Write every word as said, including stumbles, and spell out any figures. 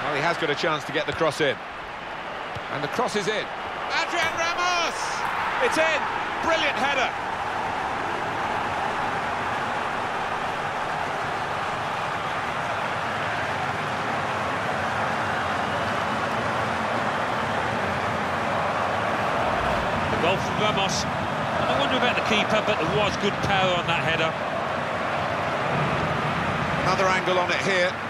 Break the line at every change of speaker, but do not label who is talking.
Well, he has got a chance to get the cross in. And the cross is in. Adrian Ramos! It's in! Brilliant header!
The goal from Ramos. And I wonder about the keeper, but there was good power on that header.
Another angle on it here.